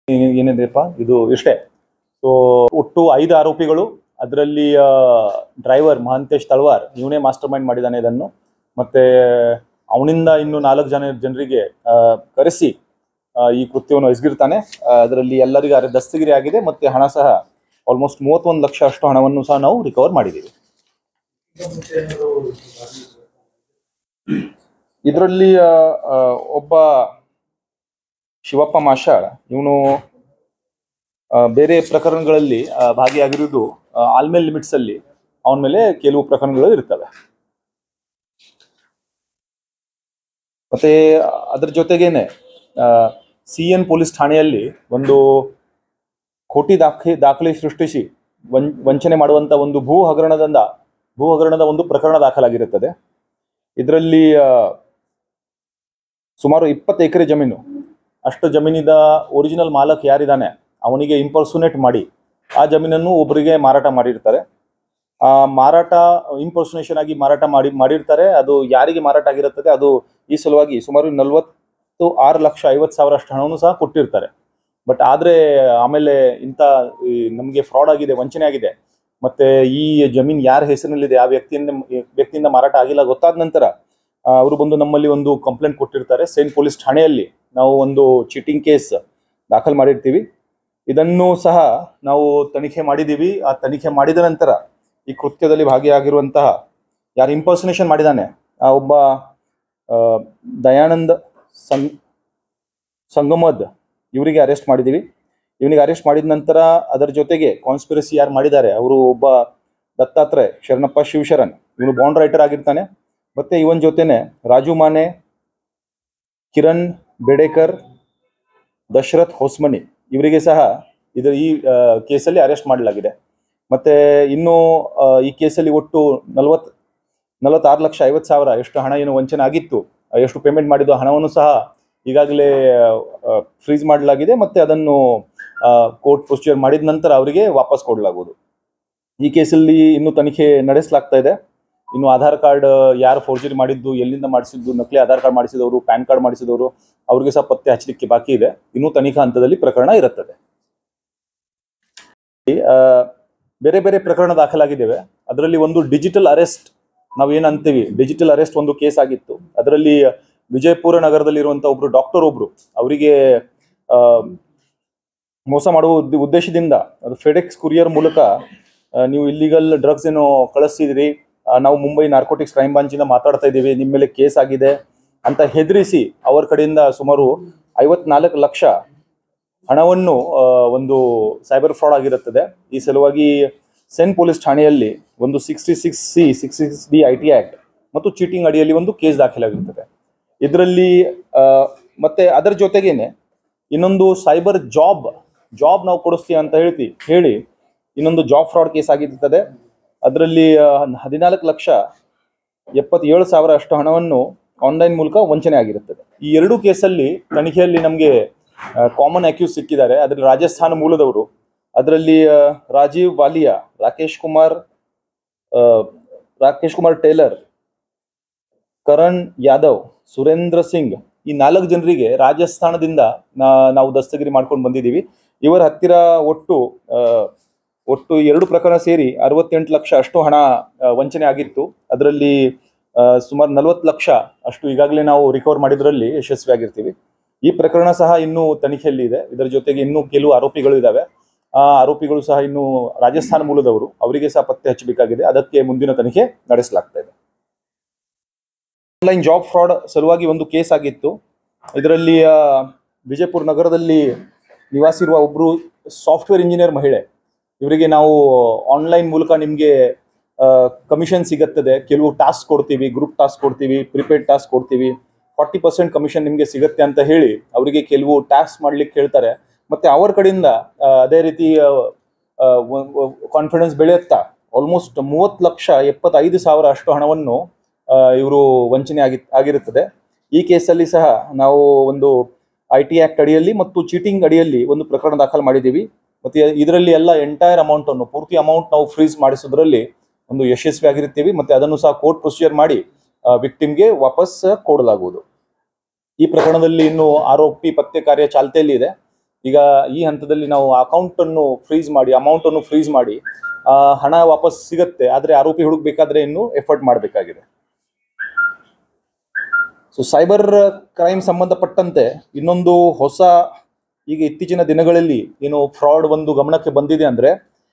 ಏನಿದೆಪ್ಪ ಇದು ಇಷ್ಟೇ. ಸೊ ಒಟ್ಟು 5 ಆರೋಪಿಗಳು, ಅದರಲ್ಲಿ ಡ್ರೈವರ್ ಮಹಾಂತೇಶ್ ತಳವಾರ್ ಇವನೇ ಮಾಸ್ಟರ್ ಮೈಂಡ್ ಮಾಡಿದ್ದಾನೆ ಇದನ್ನು. ಮತ್ತೆ ಅವನಿಂದ ಇನ್ನು 4 ಜನರಿಗೆ ಕರೆಸಿ ಈ ಕೃತ್ಯವನ್ನು ಎಸಗಿರ್ತಾನೆ. ಅದರಲ್ಲಿ ಎಲ್ಲರಿಗೂ ದಸ್ತಗಿರಿ ಆಗಿದೆ. ಮತ್ತೆ ಹಣ ಸಹ ಆಲ್ಮೋಸ್ಟ್ 31 ಲಕ್ಷ ಅಷ್ಟು ಹಣವನ್ನು ಸಹ ನಾವು ರಿಕವರ್ ಮಾಡಿದ್ದೀವಿ. ಇದರಲ್ಲಿ ಒಬ್ಬ ಶಿವಪ್ಪ ಮಾಷಾಳ್ ಇವನು ಬೇರೆ ಪ್ರಕರಣಗಳಲ್ಲಿ ಭಾಗಿಯಾಗಿರುವುದು ಆಲ್ಮೇಲ್ ಲಿಮಿಟ್ಸ್ ಅಲ್ಲಿ ಅವನ ಮೇಲೆ ಕೆಲವು ಪ್ರಕರಣಗಳು ಇರ್ತವೆ. ಮತ್ತೆ ಅದರ ಜೊತೆಗೇನೆ CN ಪೊಲೀಸ್ ಠಾಣೆಯಲ್ಲಿ ಒಂದು ಕೋಟಿ ದಾಖಲೆ ಸೃಷ್ಟಿಸಿ ವಂಚನೆ ಮಾಡುವಂತ ಒಂದು ಭೂ ಹಗರಣದ ಒಂದು ಪ್ರಕರಣ ದಾಖಲಾಗಿರುತ್ತದೆ. ಇದರಲ್ಲಿ ಸುಮಾರು 20 ಎಕರೆ ಜಮೀನು, ಅಷ್ಟು ಜಮೀನಿದ ಒರಿಜಿನಲ್ ಮಾಲಕ್ ಯಾರಿದ್ದಾನೆ ಅವನಿಗೆ ಇಂಪರ್ಸೋನೇಟ್ ಮಾಡಿ ಆ ಜಮೀನನ್ನು ಒಬ್ಬರಿಗೆ ಮಾರಾಟ ಮಾಡಿರ್ತಾರೆ. ಆ ಮಾರಾಟ ಇಂಪರ್ಸೋನೇಷನ್ ಆಗಿ ಮಾರಾಟ ಮಾಡಿರ್ತಾರೆ. ಅದು ಯಾರಿಗೆ ಮಾರಾಟ ಆಗಿರುತ್ತದೆ ಅದು ಈ ಸಲುವಾಗಿ ಸುಮಾರು 46,50,000 ಅಷ್ಟು ಹಣವನ್ನು ಸಹ ಕೊಟ್ಟಿರ್ತಾರೆ. ಬಟ್ ಆದ್ರೆ ಆಮೇಲೆ ನಮಗೆ ಫ್ರಾಡ್ ಆಗಿದೆ, ವಂಚನೆ ಆಗಿದೆ, ಮತ್ತೆ ಈ ಜಮೀನ್ ಯಾರ ಹೆಸರಿನಲ್ಲಿದೆ ಆ ವ್ಯಕ್ತಿಯಿಂದ ಮಾರಾಟ ಆಗಿಲ್ಲ ಗೊತ್ತಾದ ನಂತರ ಅವರು ಬಂದು ನಮ್ಮಲ್ಲಿ ಒಂದು ಕಂಪ್ಲೇಂಟ್ ಕೊಟ್ಟಿರ್ತಾರೆ. ಸೇನ್ ಪೊಲೀಸ್ ಠಾಣೆಯಲ್ಲಿ ನಾವು ಒಂದು ಚೀಟಿಂಗ್ ಕೇಸ್ ದಾಖಲು ಮಾಡಿರ್ತೀವಿ. ಇದನ್ನು ಸಹ ನಾವು ತನಿಖೆ ಮಾಡಿದ್ದೀವಿ. ಆ ತನಿಖೆ ಮಾಡಿದ ನಂತರ ಈ ಕೃತ್ಯದಲ್ಲಿ ಭಾಗಿಯಾಗಿರುವಂತಹ ಯಾರು ಇಂಪರ್ಸನೇಷನ್ ಮಾಡಿದ್ದಾನೆ ಆ ಒಬ್ಬ ದಯಾನಂದ್ ಸಂಗಮದ್ ಇವರಿಗೆ ಅರೆಸ್ಟ್ ಮಾಡಿದ್ದೀವಿ. ಇವನಿಗೆ ಅರೆಸ್ಟ್ ಮಾಡಿದ ನಂತರ ಅದರ ಜೊತೆಗೆ ಕಾನ್ಸ್ಪಿರಸಿ ಯಾರು ಮಾಡಿದ್ದಾರೆ ಅವರು ಒಬ್ಬ ದತ್ತಾತ್ರೇಯ ಶರಣಪ್ಪ ಶಿವಶರಣ್ ಇವನು ಬಾಂಡ್ ರೈಟರ್ ಆಗಿರ್ತಾನೆ. ಮತ್ತೆ ಇವನ್ ಜೊತೆನೆ ರಾಜು ಮಾನೆ, ಕಿರಣ್ ಬೇಡೇಕರ್, ದಶರಥ್ ಹೊಸ್ಮನಿ ಇವರಿಗೆ ಸಹ ಈ ಕೇಸಲ್ಲಿ ಅರೆಸ್ಟ್ ಮಾಡಲಾಗಿದೆ. ಮತ್ತೆ ಇನ್ನು ಈ ಕೇಸಲ್ಲಿ ಒಟ್ಟು 46,50,000 ಎಷ್ಟು ಹಣ ಏನು ವಂಚನೆ ಆಗಿತ್ತು, ಎಷ್ಟು ಪೇಮೆಂಟ್ ಮಾಡಿದ್ದು ಹಣವನ್ನು ಸಹ ಈಗಾಗಲೇ ಫ್ರೀಸ್ ಮಾಡಲಾಗಿದೆ. ಮತ್ತೆ ಅದನ್ನು ಕೋರ್ಟ್ ಪ್ರೊಸೀಜರ್ ಮಾಡಿದ ನಂತರ ಅವರಿಗೆ ವಾಪಸ್ ಕೊಡಲಾಗುವುದು. ಈ ಕೇಸಲ್ಲಿ ಇನ್ನು ತನಿಖೆ ನಡೆಸಲಾಗ್ತಾ ಇದೆ. ಇನ್ನು ಆಧಾರ್ ಕಾರ್ಡ್ ಯಾರು ಫೋರ್ಜರಿ ಮಾಡಿದ್ದು, ಎಲ್ಲಿಂದ ಮಾಡಿಸಿದ್ದು, ನಕಲಿ ಆಧಾರ್ ಕಾರ್ಡ್ ಮಾಡಿಸಿದವರು, ಪ್ಯಾನ್ ಕಾರ್ಡ್ ಮಾಡಿಸಿದವರು ಅವ್ರಿಗೆ ಸಹ ಪತ್ತೆ ಹಚ್ಚಲಿಕ್ಕೆ ಬಾಕಿ ಇದೆ. ಇನ್ನು ತನಿಖಾ ಹಂತದಲ್ಲಿ ಪ್ರಕರಣ ಇರುತ್ತದೆ. ಬೇರೆ ಬೇರೆ ಪ್ರಕರಣ ದಾಖಲಾಗಿದ್ದೇವೆ. ಅದರಲ್ಲಿ ಒಂದು ಡಿಜಿಟಲ್ ಅರೆಸ್ಟ್ ನಾವೇನಂತೀವಿ, ಡಿಜಿಟಲ್ ಅರೆಸ್ಟ್ ಒಂದು ಕೇಸ್ ಆಗಿತ್ತು. ಅದರಲ್ಲಿ ವಿಜಯಪುರ ನಗರದಲ್ಲಿರುವಂತಹ ಒಬ್ರು ಅವರಿಗೆ ಮೋಸ ಮಾಡುವ ಉದ್ದೇಶದಿಂದ ಅದು ಫೆಡೆಕ್ಸ್ ಕುರಿಯರ್ ಮೂಲಕ ನೀವು ಇಲ್ಲಿಗಲ್ ಡ್ರಗ್ಸ್ ಏನೋ ಕಳಿಸ್ತಿದ್ರಿ, ನಾವು ಮುಂಬೈ ನಾರ್ಕೋಟಿಕ್ಸ್ ಕ್ರೈಮ್ ಬ್ರಾಂಚಿಂದ ಮಾತಾಡ್ತಾ ಇದ್ದೀವಿ, ನಿಮ್ಮ ಮೇಲೆ ಕೇಸ್ ಆಗಿದೆ ಅಂತ ಹೆದರಿಸಿ ಅವರ ಕಡೆಯಿಂದ ಸುಮಾರು 54 ಲಕ್ಷ ಹಣವನ್ನು ಒಂದು ಸೈಬರ್ ಫ್ರಾಡ್ ಆಗಿರುತ್ತದೆ. ಈ ಸಲುವಾಗಿ ಸೇನ್ ಪೊಲೀಸ್ ಠಾಣೆಯಲ್ಲಿ ಒಂದು 66C 66D IT ಆಕ್ಟ್ ಮತ್ತು ಚೀಟಿಂಗ್ ಅಡಿಯಲ್ಲಿ ಒಂದು ಕೇಸ್ ದಾಖಲಾಗಿರುತ್ತದೆ. ಇದರಲ್ಲಿ ಮತ್ತೆ ಅದರ ಜೊತೆಗೇನೆ ಇನ್ನೊಂದು ಸೈಬರ್ ಜಾಬ್ ನಾವು ಕೊಡಿಸ್ತೀವಿ ಅಂತ ಹೇಳಿ ಇನ್ನೊಂದು ಜಾಬ್ ಫ್ರಾಡ್ ಕೇಸ್ ಆಗಿರ್ತದೆ. ಅದರಲ್ಲಿ 14,77,000 ಅಷ್ಟು ಹಣವನ್ನು ಆನ್ಲೈನ್ ಮೂಲಕ ವಂಚನೆ ಆಗಿರುತ್ತದೆ. ಈ 2 ಕೇಸಲ್ಲಿ ತನಿಖೆಯಲ್ಲಿ ನಮಗೆ ಕಾಮನ್ ಅಕ್ಯೂಸ್ ಸಿಕ್ಕಿದ್ದಾರೆ. ಅದರಲ್ಲಿ ರಾಜಸ್ಥಾನ ಮೂಲದವರು. ಅದರಲ್ಲಿ ರಾಜೀವ್ ವಾಲಿಯಾ, ರಾಕೇಶ್ ಕುಮಾರ್ ಟೇಲರ್, ಕರಣ್ ಯಾದವ್, ಸುರೇಂದ್ರ ಸಿಂಗ್ ಈ 4 ಜನರಿಗೆ ರಾಜಸ್ಥಾನದಿಂದ ನಾವು ದಸ್ತಗಿರಿ ಮಾಡ್ಕೊಂಡು ಬಂದಿದ್ದೀವಿ. ಇವರ ಹತ್ತಿರ ಒಟ್ಟು 2 ಪ್ರಕರಣ ಸೇರಿ 68 ಲಕ್ಷ ಅಷ್ಟು ಹಣ ವಂಚನೆ ಆಗಿತ್ತು. ಅದರಲ್ಲಿ ಸುಮಾರು 40 ಲಕ್ಷ ಅಷ್ಟು ಈಗಾಗಲೇ ನಾವು ರಿಕವರ್ ಮಾಡಿದ್ರಲ್ಲಿ ಯಶಸ್ವಿಯಾಗಿರ್ತೀವಿ. ಈ ಪ್ರಕರಣ ಸಹ ಇನ್ನೂ ತನಿಖೆಯಲ್ಲಿ ಇದೆ. ಇದರ ಜೊತೆಗೆ ಇನ್ನೂ ಕೆಲವು ಆರೋಪಿಗಳು ಇದ್ದಾವೆ. ಆ ಆರೋಪಿಗಳು ಸಹ ಇನ್ನು ರಾಜಸ್ಥಾನ ಮೂಲದವರು, ಅವರಿಗೆ ಸಹ ಪತ್ತೆ ಹಚ್ಚಬೇಕಾಗಿದೆ. ಅದಕ್ಕೆ ಮುಂದಿನ ತನಿಖೆ ನಡೆಸಲಾಗ್ತಾ ಇದೆ. ಆನ್ಲೈನ್ ಜಾಬ್ ಫ್ರಾಡ್ ಸಲುವಾಗಿ ಒಂದು ಕೇಸ್ ಆಗಿತ್ತು. ಇದರಲ್ಲಿ ವಿಜಯಪುರ ನಗರದಲ್ಲಿ ನಿವಾಸಿ ಇರುವ ಒಬ್ಬರು ಸಾಫ್ಟ್ವೇರ್ ಇಂಜಿನಿಯರ್ ಮಹಿಳೆ, ಇವರಿಗೆ ನಾವು ಆನ್ಲೈನ್ ಮೂಲಕ ನಿಮಗೆ ಕಮಿಷನ್ ಸಿಗುತ್ತದೆ, ಕೆಲವು ಟಾಸ್ಕ್ ಕೊಡ್ತೀವಿ, ಗ್ರೂಪ್ ಟಾಸ್ಕ್ ಕೊಡ್ತೀವಿ, ಪ್ರಿಪೇಡ್ ಟಾಸ್ಕ್ ಕೊಡ್ತೀವಿ, 40% ಕಮಿಷನ್ ನಿಮಗೆ ಸಿಗುತ್ತೆ ಅಂತ ಹೇಳಿ ಅವರಿಗೆ ಕೆಲವು ಟಾಸ್ಕ್ ಮಾಡ್ಲಿಕ್ಕೆ ಹೇಳ್ತಾರೆ. ಮತ್ತೆ ಅವರ ಕಡೆಯಿಂದ ಅದೇ ರೀತಿ ಕಾನ್ಫಿಡೆನ್ಸ್ ಬೆಳೆಯುತ್ತಾ ಆಲ್ಮೋಸ್ಟ್ 30,75,000 ಅಷ್ಟು ಹಣವನ್ನು ಇವರು ವಂಚನೆ ಆಗಿರುತ್ತದೆ. ಈ ಕೇಸಲ್ಲಿ ಸಹ ನಾವು ಒಂದು IT ಆಕ್ಟ್ ಅಡಿಯಲ್ಲಿ ಮತ್ತು ಚೀಟಿಂಗ್ ಅಡಿಯಲ್ಲಿ ಒಂದು ಪ್ರಕರಣ ದಾಖಲು ಮಾಡಿದ್ದೀವಿ. ಮತ್ತೆ ಇದರಲ್ಲಿ ಎಲ್ಲ ಎಂಟೈರ್ ಅಮೌಂಟ್ ಅನ್ನು, ಪೂರ್ತಿ ಅಮೌಂಟ್ ನಾವು ಫ್ರೀಸ್ ಮಾಡಿಸೋದ್ರಲ್ಲಿ ಒಂದು ಯಶಸ್ವಿ ಆಗಿರ್ತೀವಿ. ಮತ್ತೆ ಅದನ್ನು ಸಹ ಕೋರ್ಟ್ ಪ್ರೊಸೀಜರ್ ಮಾಡಿ ವಿಕ್ಟಿಮ್ಗೆ ವಾಪಸ್ ಕೊಡಲಾಗುವುದು. ಈ ಪ್ರಕರಣದಲ್ಲಿ ಇನ್ನು ಆರೋಪಿ ಪತ್ತೆ ಕಾರ್ಯ ಚಾಲ್ತಿಯಲ್ಲಿ ಇದೆ. ಈಗ ಈ ಹಂತದಲ್ಲಿ ನಾವು ಅಕೌಂಟನ್ನು ಫ್ರೀಸ್ ಮಾಡಿ, ಅಮೌಂಟನ್ನು ಫ್ರೀಸ್ ಮಾಡಿ ಹಣ ವಾಪಸ್ ಸಿಗುತ್ತೆ. ಆದರೆ ಆರೋಪಿ ಹುಡುಕ್ಬೇಕಾದ್ರೆ ಇನ್ನೂ ಎಫರ್ಟ್ ಮಾಡಬೇಕಾಗಿದೆ. ಸೊ ಸೈಬರ್ ಕ್ರೈಮ್ ಸಂಬಂಧಪಟ್ಟಂತೆ ಇನ್ನೊಂದು ಹೊಸ, ಈಗ ಇತ್ತೀಚಿನ ದಿನಗಳಲ್ಲಿ ಏನು ಫ್ರಾಡ್ ಒಂದು ಗಮನಕ್ಕೆ ಬಂದಿದೆ ಅಂದರೆ,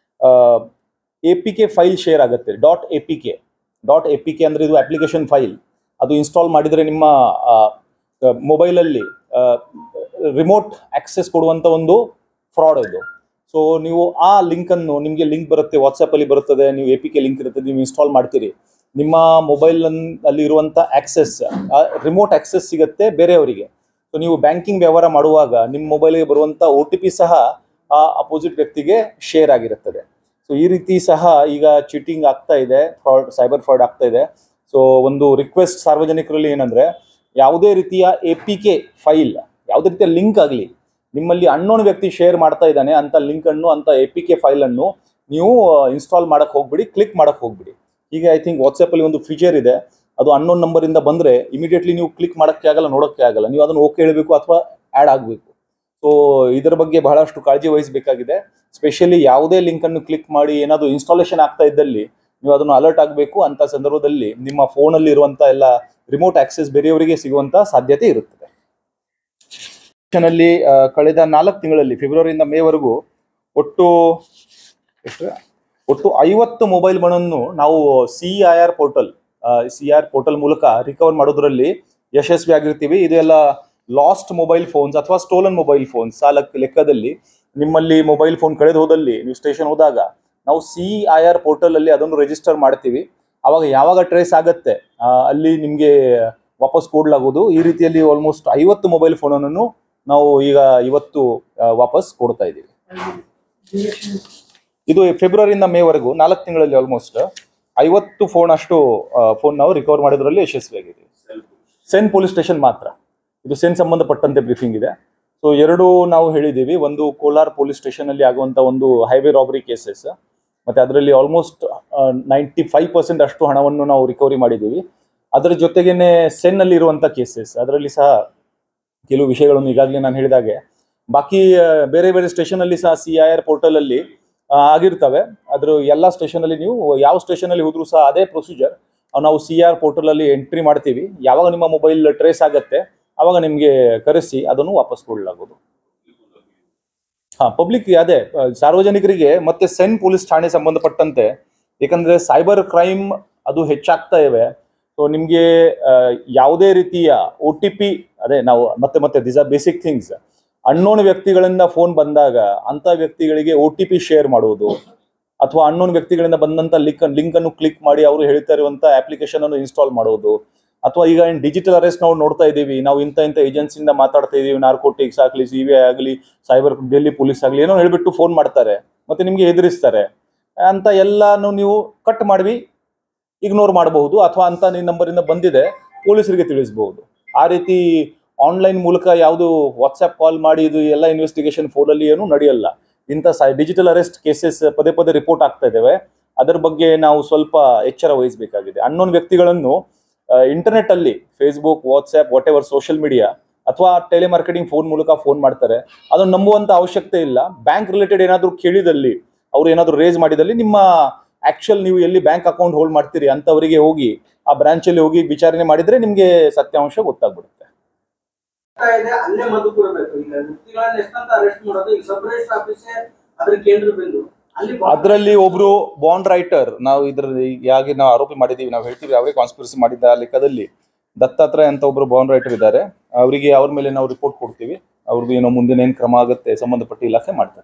APK ಫೈಲ್ ಶೇರ್ ಆಗುತ್ತೆ. .apk ಅಂದರೆ ಇದು ಅಪ್ಲಿಕೇಶನ್ ಫೈಲ್. ಅದು ಇನ್ಸ್ಟಾಲ್ ಮಾಡಿದರೆ ನಿಮ್ಮ ಮೊಬೈಲಲ್ಲಿ ರಿಮೋಟ್ ಆಕ್ಸೆಸ್ ಕೊಡುವಂಥ ಒಂದು ಫ್ರಾಡ್ ಇದು. ಸೊ ನೀವು ಆ ಲಿಂಕನ್ನು, ನಿಮಗೆ ಲಿಂಕ್ ಬರುತ್ತೆ, ವಾಟ್ಸಪ್ಪಲ್ಲಿ ಬರುತ್ತದೆ, ನೀವು APK ಲಿಂಕ್ ಇರುತ್ತೆ, ನೀವು ಇನ್ಸ್ಟಾಲ್ ಮಾಡ್ತೀರಿ, ನಿಮ್ಮ ಮೊಬೈಲ್ ಅಲ್ಲಿ ಇರುವಂಥ ಆಕ್ಸೆಸ್, ರಿಮೋಟ್ ಆಕ್ಸೆಸ್ ಸಿಗುತ್ತೆ ಬೇರೆಯವರಿಗೆ. ಸೊ ನೀವು ಬ್ಯಾಂಕಿಂಗ್ ವ್ಯವಹಾರ ಮಾಡುವಾಗ ನಿಮ್ಮ ಮೊಬೈಲ್ಗೆ ಬರುವಂಥ OTP ಸಹ ಆ ಅಪೋಸಿಟ್ ವ್ಯಕ್ತಿಗೆ ಶೇರ್ ಆಗಿರುತ್ತದೆ. ಸೊ ಈ ರೀತಿ ಸಹ ಈಗ ಚೀಟಿಂಗ್ ಆಗ್ತಾ ಇದೆ, ಸೈಬರ್ ಫ್ರಾಡ್ ಆಗ್ತಾ ಇದೆ. ಸೊ ಒಂದು ರಿಕ್ವೆಸ್ಟ್ ಸಾರ್ವಜನಿಕರಲ್ಲಿ ಏನಂದರೆ, ಯಾವುದೇ ರೀತಿಯ APK ಫೈಲ್, ಯಾವುದೇ ರೀತಿಯ ಲಿಂಕ್ ಆಗಲಿ ನಿಮ್ಮಲ್ಲಿ ಅನ್ನೋನ್ ವ್ಯಕ್ತಿ ಶೇರ್ ಮಾಡ್ತಾ ಇದ್ದಾನೆ ಅಂತ ಲಿಂಕನ್ನು, ಅಂತ APK ಫೈಲನ್ನು ನೀವು ಇನ್ಸ್ಟಾಲ್ ಮಾಡಕ್ಕೆ ಹೋಗ್ಬಿಡಿ, ಕ್ಲಿಕ್ ಮಾಡಕ್ಕೆ ಹೋಗ್ಬಿಡಿ. ಈಗ ಐ ಥಿಂಕ್ ವಾಟ್ಸಪ್ಪಲ್ಲಿ ಒಂದು ಫೀಚರ್ ಇದೆ, ಅದು ಅನ್ನೋನ್ ನಂಬರಿಂದ ಬಂದರೆ ಇಮಿಡಿಯೇಟ್ಲಿ ನೀವು ಕ್ಲಿಕ್ ಮಾಡೋಕ್ಕೆ ಆಗಲ್ಲ, ನೋಡೋಕ್ಕೆ ಆಗಲ್ಲ, ನೀವು ಅದನ್ನು ಓಕೆ ಹೇಳಬೇಕು ಅಥವಾ ಆ್ಯಡ್ ಆಗಬೇಕು. ಸೊ ಇದರ ಬಗ್ಗೆ ಬಹಳಷ್ಟು ಕಾಳಜಿ ವಹಿಸಬೇಕಾಗಿದೆ. ಸ್ಪೆಷಲಿ ಯಾವುದೇ ಲಿಂಕನ್ನು ಕ್ಲಿಕ್ ಮಾಡಿ ಏನಾದರೂ ಇನ್ಸ್ಟಾಲೇಷನ್ ಆಗ್ತಾ ಇದ್ದಲ್ಲಿ ನೀವು ಅದನ್ನು ಅಲರ್ಟ್ ಆಗಬೇಕು. ಅಂಥ ಸಂದರ್ಭದಲ್ಲಿ ನಿಮ್ಮ ಫೋನಲ್ಲಿ ಇರುವಂಥ ಎಲ್ಲ ರಿಮೋಟ್ ಆಕ್ಸೆಸ್ ಬೇರೆಯವರಿಗೆ ಸಿಗುವಂಥ ಸಾಧ್ಯತೆ ಇರುತ್ತದೆ. ನಲ್ಲಿ ಕಳೆದ 4 ತಿಂಗಳಲ್ಲಿ ಫೆಬ್ರವರಿಯಿಂದ ಮೇವರೆಗೂ ಒಟ್ಟು 50 ಮೊಬೈಲ್ಗಳನ್ನು ನಾವು CIR ಪೋರ್ಟಲ್ ಮೂಲಕ ರಿಕವರ್ ಮಾಡೋದ್ರಲ್ಲಿ ಯಶಸ್ವಿಯಾಗಿರ್ತೀವಿ. ಇದೆಲ್ಲ ಲಾಸ್ಟ್ ಮೊಬೈಲ್ ಫೋನ್ಸ್ ಅಥವಾ ಸ್ಟೋಲನ್ ಮೊಬೈಲ್ ಫೋನ್ಸ್ ಲೆಕ್ಕದಲ್ಲಿ. ನಿಮ್ಮಲ್ಲಿ ಮೊಬೈಲ್ ಫೋನ್ ಕಳೆದು ಹೋದಲ್ಲಿ ನೀವು ಸ್ಟೇಷನ್ ಹೋದಾಗ ನಾವು CIR ಪೋರ್ಟಲ್ ಅಲ್ಲಿ ಅದನ್ನು ರಿಜಿಸ್ಟರ್ ಮಾಡ್ತೀವಿ. ಅವಾಗ ಯಾವಾಗ ಟ್ರೇಸ್ ಆಗುತ್ತೆ ಅಲ್ಲಿ ನಿಮಗೆ ವಾಪಸ್ ಕೊಡಲಾಗೋದು. ಈ ರೀತಿಯಲ್ಲಿ ಆಲ್ಮೋಸ್ಟ್ 50 ಮೊಬೈಲ್ ಫೋನನ್ನು ನಾವು ಈಗ ಇವತ್ತು ವಾಪಸ್ ಕೊಡ್ತಾ ಇದ್ದೀವಿ. ಇದು ಫೆಬ್ರವರಿಯಿಂದ ಮೇವರೆಗೂ 4 ತಿಂಗಳಲ್ಲಿ ಆಲ್ಮೋಸ್ಟ್ 50 ಫೋನ್ ನಾವು ರಿಕವರ್ ಮಾಡೋದ್ರಲ್ಲಿ ಯಶಸ್ವಿಯಾಗಿದ್ದೀವಿ. ಸೆನ್ ಪೊಲೀಸ್ ಸ್ಟೇಷನ್ ಮಾತ್ರ, ಇದು ಸೆನ್ ಸಂಬಂಧಪಟ್ಟಂತೆ ಬ್ರೀಫಿಂಗ್ ಇದೆ. ಸೊ 2 ನಾವು ಹೇಳಿದ್ದೀವಿ. ಒಂದು ಕೋಲಾರ್ ಪೊಲೀಸ್ ಸ್ಟೇಷನ್ ಅಲ್ಲಿ ಆಗುವಂಥ ಒಂದು ಹೈವೇ ರಾಬರಿ ಕೇಸಸ್, ಮತ್ತೆ ಅದರಲ್ಲಿ ಆಲ್ಮೋಸ್ಟ್ 95% ಅಷ್ಟು ಹಣವನ್ನು ನಾವು ರಿಕವರಿ ಮಾಡಿದ್ದೀವಿ. ಅದರ ಜೊತೆಗೇನೆ ಸೆನ್ ಅಲ್ಲಿ ಇರುವಂಥ ಕೇಸಸ್, ಅದರಲ್ಲಿ ಸಹ ಕೆಲವು ವಿಷಯಗಳನ್ನು ಈಗಾಗಲೇ ನಾನು ಹೇಳಿದಾಗೆ ಬಾಕಿ ಬೇರೆ ಬೇರೆ ಸ್ಟೇಷನ್ ಅಲ್ಲಿ ಸಹ CIR ಪೋರ್ಟಲ್ ಅಲ್ಲಿ ಆಗಿರ್ತವೆ. ಅದ್ರ ಎಲ್ಲ ಸ್ಟೇಷನ್ ಅಲ್ಲಿ ನೀವು ಯಾವ ಸ್ಟೇಷನ್ ಅಲ್ಲಿ ಹೋದ್ರೂ ಸಹ ಅದೇ ಪ್ರೊಸೀಜರ್ ನಾವು CIR ಪೋರ್ಟಲ್ ಅಲ್ಲಿ ಎಂಟ್ರಿ ಮಾಡ್ತೀವಿ. ಯಾವಾಗ ನಿಮ್ಮ ಮೊಬೈಲ್ ಟ್ರೇಸ್ ಆಗುತ್ತೆ ಅವಾಗ ನಿಮಗೆ ಕರೆಸಿ ಅದನ್ನು ವಾಪಸ್ ಕೊಡಲಾಗೋದು. ಪಬ್ಲಿಕ್ ಅದೇ ಸಾರ್ವಜನಿಕರಿಗೆ ಮತ್ತೆ ಸೆನ್ ಪೊಲೀಸ್ ಠಾಣೆ ಸಂಬಂಧಪಟ್ಟಂತೆ, ಯಾಕಂದ್ರೆ ಸೈಬರ್ ಕ್ರೈಮ್ ಅದು ಹೆಚ್ಚಾಗ್ತಾ ಇವೆ. ಸೊ ನಿಮಗೆ ಯಾವುದೇ ರೀತಿಯ OTP, ಅದೇ ನಾವು ಮತ್ತೆ these are basic things. Unknown ವ್ಯಕ್ತಿಗಳಿಂದ ಫೋನ್ ಬಂದಾಗ ಅಂತ ವ್ಯಕ್ತಿಗಳಿಗೆ OTP ಶೇರ್ ಮಾಡುವುದು, ಅಥವಾ ಅನ್ನೋನ್ ವ್ಯಕ್ತಿಗಳಿಂದ ಬಂದಂತ ಲಿಂಕ್ ಅನ್ನು ಕ್ಲಿಕ್ ಮಾಡಿ ಅವರು ಹೇಳ್ತಾ ಇರುವಂತ ಅಪ್ಲಿಕೇಶನ್ ಅನ್ನು ಇನ್ಸ್ಟಾಲ್ ಮಾಡುವುದು, ಅಥವಾ ಈಗ ಏನು ಡಿಜಿಟಲ್ ಅರೆಸ್ಟ್ ನಾವು ನೋಡ್ತಾ ಇದ್ದೀವಿ, ನಾವು ಇಂಥ ಏಜೆನ್ಸಿಯಿಂದ ಮಾತಾಡ್ತಾ ಇದೀವಿ, ನಾರ್ಕೋಟಿಕ್ಸ್ ಆಗಲಿ, CBI ಆಗಲಿ, ಸೈಬರ್ ಡೆಲ್ಲಿ ಪೊಲೀಸ್ ಆಗಲಿ, ಏನೋ ಹೇಳ್ಬಿಟ್ಟು ಫೋನ್ ಮಾಡ್ತಾರೆ ಮತ್ತೆ ನಿಮಗೆ ಎದುರಿಸ್ತಾರೆ ಅಂತ ಎಲ್ಲಾನು ನೀವು ಕಟ್ ಮಾಡಿ ಇಗ್ನೋರ್ ಮಾಡಬಹುದು, ಅಥವಾ ಅಂತ ನಿಮ್ಮ ನಂಬರಿಂದ ಬಂದಿದೆ ಪೊಲೀಸರಿಗೆ ತಿಳಿಸಬಹುದು. ಆ ರೀತಿ ಆನ್ಲೈನ್ ಮೂಲಕ ಯಾವುದು ವಾಟ್ಸ್ಆ್ಯಪ್ ಕಾಲ್ ಮಾಡಿ ಇದು ಎಲ್ಲ ಇನ್ವೆಸ್ಟಿಗೇಷನ್ ಫೋನಲ್ಲಿ ಏನು ನಡೆಯಲ್ಲ. ಇಂಥ ಡಿಜಿಟಲ್ ಅರೆಸ್ಟ್ ಕೇಸಸ್ ಪದೇ ರಿಪೋರ್ಟ್ ಆಗ್ತಾ ಇದ್ದಾವೆ. ಅದರ ಬಗ್ಗೆ ನಾವು ಸ್ವಲ್ಪ ಎಚ್ಚರ ವಹಿಸಬೇಕಾಗಿದೆ. ಅನ್ನೋನ್ ವ್ಯಕ್ತಿಗಳನ್ನು ಇಂಟರ್ನೆಟ್ ಅಲ್ಲಿ Facebook, WhatsApp, whatever social media ಅಥವಾ ಟೆಲಿಮಾರ್ಕೆಟಿಂಗ್ ಫೋನ್ ಮೂಲಕ ಫೋನ್ ಮಾಡ್ತಾರೆ, ಅದನ್ನು ನಂಬುವಂತ ಅವಶ್ಯಕತೆ ಇಲ್ಲ. ಬ್ಯಾಂಕ್ ರಿಲೇಟೆಡ್ ಏನಾದರೂ ಕೇಳಿದಲ್ಲಿ, ಅವ್ರು ಏನಾದರೂ ರೇಸ್ ಮಾಡಿದಲ್ಲಿ, ನಿಮ್ಮ ಆಕ್ಚುಲ್ ನೀವು ಎಲ್ಲಿ ಬ್ಯಾಂಕ್ ಅಕೌಂಟ್ ಹೋಲ್ಡ್ ಮಾಡ್ತೀರಿ ಅಂತವರಿಗೆ ಹೋಗಿ ಆ ಬ್ರಾಂಚ್ ಅಲ್ಲಿ ಹೋಗಿ ವಿಚಾರಣೆ ಮಾಡಿದ್ರೆ ನಿಮಗೆ ಸತ್ಯಾಂಶ ಗೊತ್ತಾಗ್ಬಿಡುತ್ತೆ. ಅದರಲ್ಲಿ ಒಬ್ರು ಬಾಂಡ್ ರೈಟರ್, ನಾವು ಇದರಲ್ಲಿ ಯಾಕೆ ನಾವು ಆರೋಪಿ ಮಾಡಿದೀವಿ, ನಾವು ಹೇಳ್ತೀವಿ ಅವರೇ ಕಾನ್ಸ್ಪಿರಸಿ ಮಾಡಿದ ಲೆಕ್ಕದಲ್ಲಿ ದತ್ತಾತ್ರೇಯ ಅಂತ ಒಬ್ರು ಬಾಂಡ್ ರೈಟರ್ ಇದ್ದಾರೆ. ಅವರಿಗೆ ಅವ್ರ ಮೇಲೆ ನಾವು ರಿಪೋರ್ಟ್ ಕೊಡ್ತೀವಿ. ಅವ್ರಿಗೆ ಏನೋ ಮುಂದಿನ ಏನ್ ಕ್ರಮ ಆಗುತ್ತೆ ಸಂಬಂಧಪಟ್ಟ ಇಲಾಖೆ ಮಾಡ್ತಾರೆ.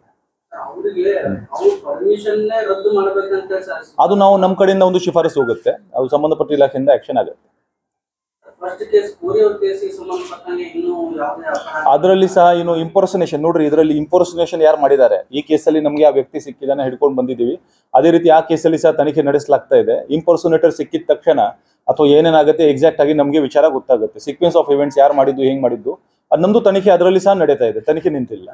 ಅದು ನಾವು ನಮ್ಮ ಕಡೆಯಿಂದ ಒಂದು ಶಿಫಾರಸು ಹೋಗುತ್ತೆ, ಅದು ಸಂಬಂಧಪಟ್ಟ ಇಲಾಖೆಯಿಂದ ಆಕ್ಷನ್ ಆಗುತ್ತೆ. ಅದರಲ್ಲಿ ಸಹ ಏನು ಇಂಪರ್ಸನೇಷನ್ ನೋಡ್ರಿ, ಇದರಲ್ಲಿ ಇಂಪರ್ಸನೇಷನ್ ಯಾರು ಮಾಡಿದ್ದಾರೆ, ಈ ಕೇಸಲ್ಲಿ ನಮಗೆ ಆ ವ್ಯಕ್ತಿ ಸಿಕ್ಕಿದಾನೆ ಹಿಡ್ಕೊಂಡು ಬಂದಿದ್ದೀವಿ. ಅದೇ ರೀತಿ ಆ ಕೇಸಲ್ಲಿ ಸಹ ತನಿಖೆ ನಡೆಸಲಾಗ್ತಾ ಇದೆ. ಇಂಪರ್ಸನೇಟರ್ ಸಿಕ್ಕಿದ ತಕ್ಷಣ ಅಥವಾ ಏನೇನಾಗುತ್ತೆ ಎಕ್ಸಾಕ್ಟ್ ಆಗಿ ನಮಗೆ ವಿಚಾರ ಗೊತ್ತಾಗುತ್ತೆ. ಸೀಕ್ವೆನ್ಸ್ ಆಫ್ ಇವೆಂಟ್ಸ್ ಯಾರು ಮಾಡಿದ್ದು, ಹೆಂಗ್ ಮಾಡಿದ್ದು, ಅದು ನಮ್ದು ತನಿಖೆ ಅದರಲ್ಲಿ ಸಹ ನಡೀತಾ ಇದೆ. ತನಿಖೆ ನಿಂತಿಲ್ಲ.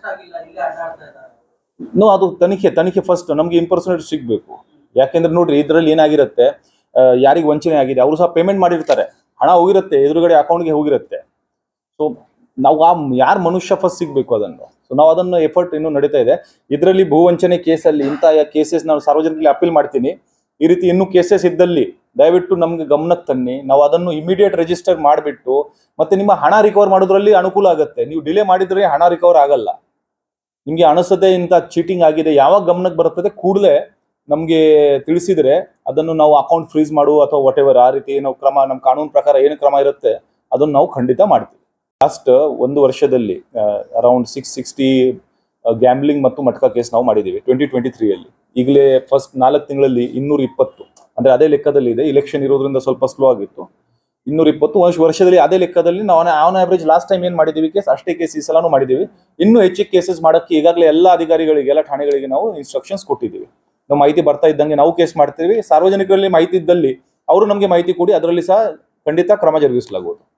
ಅದು ತನಿಖೆ ಫಸ್ಟ್ ನಮ್ಗೆ ಇಂಪರ್ಸನೇಟರ್ ಸಿಗ್ಬೇಕು. ಯಾಕೆಂದ್ರೆ ನೋಡ್ರಿ, ಇದರಲ್ಲಿ ಏನಾಗಿರುತ್ತೆ, ಯಾರಿಗೆ ವಂಚನೆ ಆಗಿದೆ ಅವರು ಸಹ ಪೇಮೆಂಟ್ ಮಾಡಿರ್ತಾರೆ, ಹಣ ಹೋಗಿರುತ್ತೆ, ಎದುರುಗಡೆ ಅಕೌಂಟ್ಗೆ ಹೋಗಿರುತ್ತೆ. ಸೊ ನಾವು ಯಾರು ಮನುಷ್ಯ ಫಸ್ಟ್ ಸಿಗ್ಬೇಕು ಅದನ್ನು. ಸೊ ನಾವು ಅದನ್ನು ಎಫರ್ಟ್ ಇನ್ನೂ ನಡೀತಾ ಇದೆ. ಇದರಲ್ಲಿ ಭೂವಂಚನೆ ಕೇಸಲ್ಲಿ ಇಂಥ ಕೇಸಸ್ ನಾನು ಸಾರ್ವಜನಿಕರಿಗೆ ಅಪೀಲ್ ಮಾಡ್ತೀನಿ, ಈ ರೀತಿ ಇನ್ನೂ ಕೇಸಸ್ ಇದ್ದಲ್ಲಿ ದಯವಿಟ್ಟು ನಮ್ಗೆ ಗಮನಕ್ಕೆ ತನ್ನಿ. ನಾವು ಅದನ್ನು ಇಮಿಡಿಯೇಟ್ ರಿಜಿಸ್ಟರ್ ಮಾಡಿಬಿಟ್ಟು ಮತ್ತೆ ನಿಮ್ಮ ಹಣ ರಿಕವರ್ ಮಾಡೋದ್ರಲ್ಲಿ ಅನುಕೂಲ ಆಗುತ್ತೆ. ನೀವು ಡಿಲೇ ಮಾಡಿದ್ರೆ ಹಣ ರಿಕವರ್ ಆಗಲ್ಲ. ನಿಮ್ಗೆ ಅನಿಸದೆ ಇಂಥ ಚೀಟಿಂಗ್ ಆಗಿದೆ ಯಾವಾಗ ಗಮನಕ್ಕೆ ಬರ್ತದೆ ಕೂಡಲೇ ನಮಗೆ ತಿಳಿಸಿದ್ರೆ ಅದನ್ನು ನಾವು ಅಕೌಂಟ್ ಫ್ರೀಸ್ ಮಾಡು ಅಥವಾ ವಾಟ್ ಎವರ್ ಆ ರೀತಿ ಏನೋ ಕ್ರಮ ನಮ್ಮ ಕಾನೂನು ಪ್ರಕಾರ ಏನು ಕ್ರಮ ಇರುತ್ತೆ ಅದನ್ನು ನಾವು ಖಂಡಿತ ಮಾಡ್ತೀವಿ. ಲಾಸ್ಟ್ 1 ವರ್ಷದಲ್ಲಿ ಅರೌಂಡ್ 660 ಗ್ಯಾಮ್ಲಿಂಗ್ ಮತ್ತು ಮಟ್ಕಾ ಕೇಸ್ ನಾವು ಮಾಡಿದ್ದೀವಿ 2023ಯಲ್ಲಿ. ಈಗಲೇ ಫಸ್ಟ್ 4 ತಿಂಗಳಲ್ಲಿ 220, ಅಂದ್ರೆ ಅದೇ ಲೆಕ್ಕದಲ್ಲಿ ಇದೆ. ಇಲೆಕ್ಷನ್ ಇರೋದ್ರಿಂದ ಸ್ವಲ್ಪ ಸ್ಲೋ ಆಗಿತ್ತು. 220 ವರ್ಷದಲ್ಲಿ ಅದೇ ಲೆಕ್ಕದಲ್ಲಿ ನಾವು ಆನ್ ಆವರೇಜ್ ಲಾಸ್ಟ್ ಟೈಮ್ ಏನು ಮಾಡಿದ್ದೀವಿ ಕೇಸ್ ಅಷ್ಟೇ ಕೇಸ್ ಈ ಸಲನೂ ಮಾಡಿದ್ದೀವಿ. ಇನ್ನೂ ಹೆಚ್ಚಿಗೆ ಕೇಸಸ್ ಮಾಡೋಕ್ಕೆ ಈಗಾಗಲೇ ಎಲ್ಲ ಅಧಿಕಾರಿಗಳಿಗೆ ಎಲ್ಲ ಠಾಣೆಗಳಿಗೆ ನಾವು ಇನ್ಸ್ಟ್ರಕ್ಷನ್ಸ್ ಕೊಟ್ಟಿದ್ದೀವಿ. ನಾವು ಮಾಹಿತಿ ಬರ್ತಾ ಇದ್ದಂಗೆ ನಾವು ಕೇಸ್ ಮಾಡ್ತೀವಿ. ಸಾರ್ವಜನಿಕರಲ್ಲಿ ಮಾಹಿತಿ ಇದ್ದಲ್ಲಿ ಅವರು ನಮಗೆ ಮಾಹಿತಿ ಕೊಡಿ, ಅದರಲ್ಲಿ ಸಹ ಖಂಡಿತ ಕ್ರಮ ಜರುಗಿಸಲಾಗುವುದು.